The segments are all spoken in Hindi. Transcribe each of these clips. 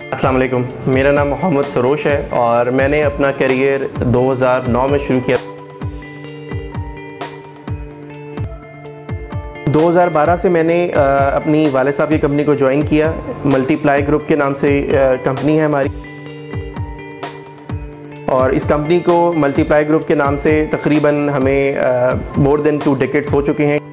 अस्सलाम वालेकुम, मेरा नाम मोहम्मद सरोश है और मैंने अपना करियर 2009 में शुरू किया। 2012 से मैंने अपनी वाले साहब की कंपनी को ज्वाइन किया। मल्टीप्लाई ग्रुप के नाम से कंपनी है हमारी, और इस कंपनी को मल्टीप्लाई ग्रुप के नाम से तकरीबन हमें मोर देन 2 डेकेड्स हो चुके हैं।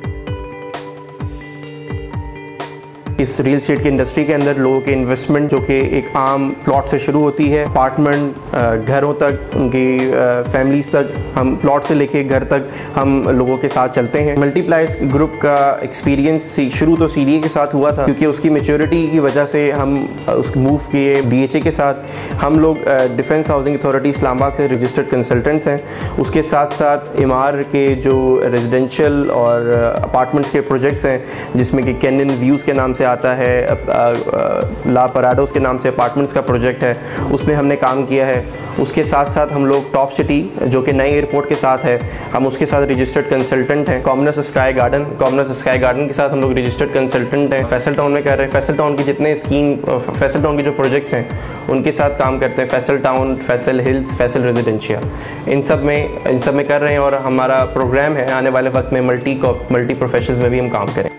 इस रियल एस्टेट की इंडस्ट्री के अंदर लोगों के इन्वेस्टमेंट जो कि एक आम प्लॉट से शुरू होती है, अपार्टमेंट, घरों तक, उनकी फैमिलीज़ तक, हम प्लॉट से लेके घर तक हम लोगों के साथ चलते हैं। मल्टीप्लाई ग्रुप का एक्सपीरियंस शुरू तो CDA के साथ हुआ था, क्योंकि उसकी मैच्योरिटी की वजह से हम उस मूव किए DHA के साथ। हम लोग डिफेंस हाउसिंग अथॉरिटी इस्लामाबाद के रजिस्टर्ड कंसल्टेंट्स हैं। उसके साथ साथ इमार के जो रेजिडेंशियल और अपार्टमेंट्स के प्रोजेक्ट्स हैं, जिसमें कि कैनियन व्यूज़ के नाम से आता है, ला पराडोस के नाम से अपार्टमेंट्स का प्रोजेक्ट है, उसमें हमने काम किया है। उसके साथ साथ हम लोग टॉप सिटी जो कि नए एयरपोर्ट के साथ है, हम उसके साथ रजिस्टर्ड कंसल्टेंट हैं। कॉमनस स्काई गार्डन के साथ हम लोग रजिस्टर्ड कंसल्टेंट हैं। फैसल टाउन में कर रहे हैं। फैसल टाउन की जितने स्कीम, फैसल टाउन के जो प्रोजेक्ट्स हैं उनके साथ काम करते हैं। Faisal Town, Faisal Hills, Faisal Residencia, इन सब में कर रहे हैं। और हमारा प्रोग्राम है आने वाले वक्त में मल्टी प्रोफेशंस में भी हम काम करें।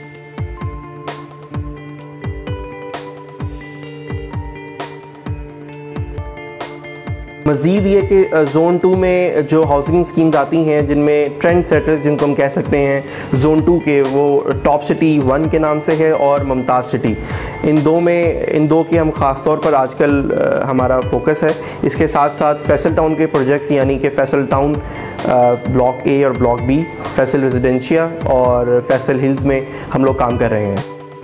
मज़ीद ये कि ज़ोन 2 में जो हाउसिंग स्कीम्स आती हैं, जिनमें ट्रेंड सेटर्स जिनको हम कह सकते हैं, ज़ोन 2 के वो टॉप सिटी 1 के नाम से है और मुमताज़ सिटी। इन दो के हम ख़ास तौर पर आजकल हमारा फोकस है। इसके साथ साथ फैसल टाउन के प्रोजेक्ट्स, यानी कि फैसल टाउन ब्लॉक A और ब्लॉक B, फैसल रेजिडेंशिया और फैसल हिल्स में हम लोग काम कर रहे हैं।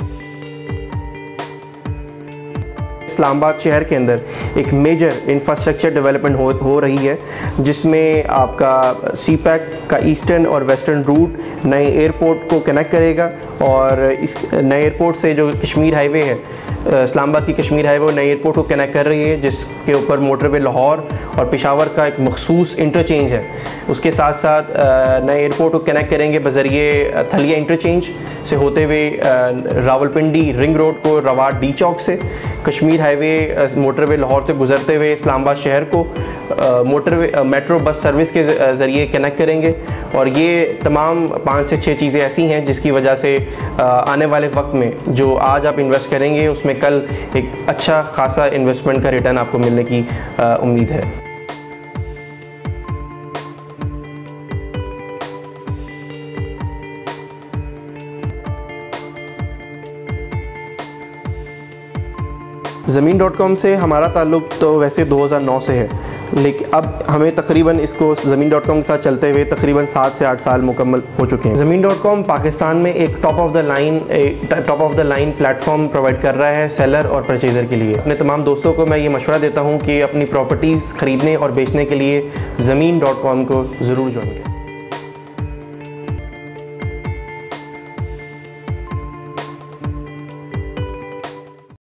इस्लामाबाद शहर के अंदर एक मेजर इंफ्रास्ट्रक्चर डेवलपमेंट हो रही है, जिसमें आपका CPEC का ईस्टर्न और वेस्टर्न रूट नए एयरपोर्ट को कनेक्ट करेगा। और इस नए एयरपोर्ट से जो कश्मीर हाईवे है, इस्लामाबाद की कश्मीर हाईवे नए एयरपोर्ट को कनेक्ट कर रही है, जिसके ऊपर मोटरवे लाहौर और पेशावर का एक मखसूस इंटरचेंज है। उसके साथ साथ नए एयरपोर्ट को कनेक्ट करेंगे बजरिए थलिया इंटरचेंज से होते हुए रावलपिंडी रिंग रोड को रवाट डी चौक से, कश्मीर हाईवे मोटरवे लाहौर से गुजरते हुए इस्लामाबाद शहर को मेट्रो बस सर्विस के ज़रिए कनेक्ट करेंगे। और ये तमाम 5 से 6 चीज़ें ऐसी हैं जिसकी वजह से आने वाले वक्त में जो आज आप इन्वेस्ट करेंगे उसमें कल एक अच्छा खासा इन्वेस्टमेंट का रिटर्न आपको मिलने की उम्मीद है। ज़मीन.com से हमारा ताल्लुक़ तो वैसे 2009 से है, लेकिन अब हमें तकरीबन इसको ज़मीन.com के साथ चलते हुए तकरीबन 7 से 8 साल मुकम्मल हो चुके हैं। ज़मीन.com पाकिस्तान में एक top of the line platform provide कर रहा है सेलर और परचेज़र के लिए। अपने तमाम दोस्तों को मैं ये मशवरा देता हूँ कि अपनी प्रॉपर्टीज़ ख़रीदने और बेचने के लिए ज़मीन.com को ज़रूर ज्वाइन करें।